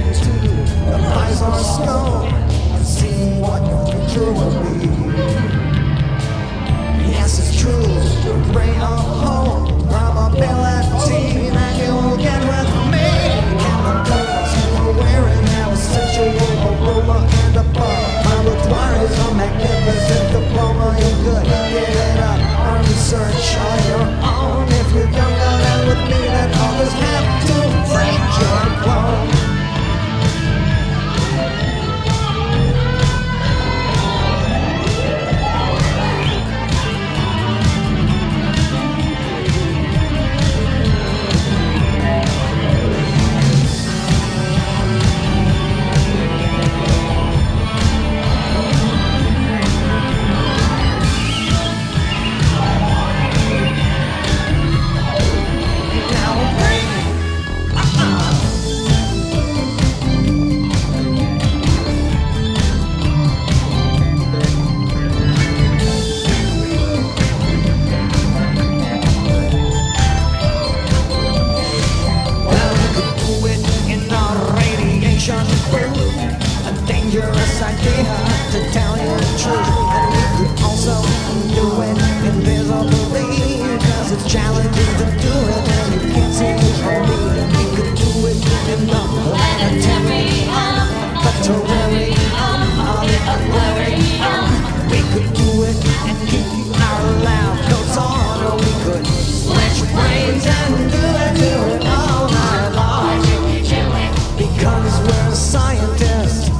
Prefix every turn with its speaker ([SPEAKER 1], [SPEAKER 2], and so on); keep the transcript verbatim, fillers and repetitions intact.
[SPEAKER 1] into the visor scope and seeing what your future will be. Yes, it's true, the ray of hope, probability that you will get with me. Chemicals you're wearing now is sensual aroma and a bar. My require is a magnificent diploma. You could get it up on research on your own. If you don't go down with me, then others have to break your clone. A dangerous idea, to tell you the truth. And we could also do it invisibly, because it's challenging to do it and you can't see it or read it. We could do it in the planetarium, but terrarium, on the aquarium. We could do it and keep our lab coats on, or we could slash brains and do it, do it all night long. Because we're scientists.